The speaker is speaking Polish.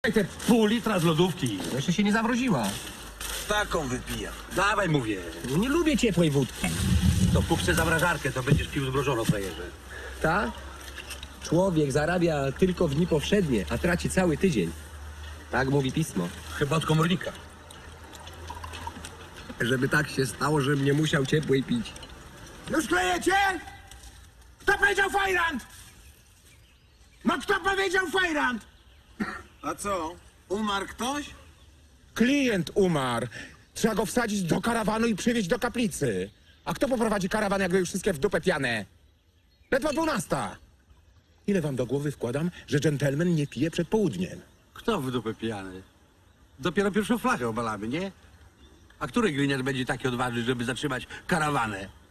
Te pół litra z lodówki. Jeszcze się nie zawróciła. Taką wypijam. Dawaj, mówię. Nie lubię ciepłej wódki. To kup se zamrażarkę, to będziesz pił zmrożoną, frajerze. Ta? Człowiek zarabia tylko w dni powszednie, a traci cały tydzień. Tak mówi pismo. Chyba od komornika. Żeby tak się stało, żebym nie musiał ciepłej pić. Już klejecie? Kto powiedział fajrant? No kto powiedział fajrant? A co? Umarł ktoś? Klient umarł. Trzeba go wsadzić do karawanu i przywieźć do kaplicy. A kto poprowadzi karawan, jak wy już wszystkie w dupę pijane? Ledwo 12. Ile wam do głowy wkładam, że dżentelmen nie pije przed południem? Kto w dupę pijany? Dopiero pierwszą flachę obalamy, nie? A który gliniarz będzie taki odważny, żeby zatrzymać karawanę?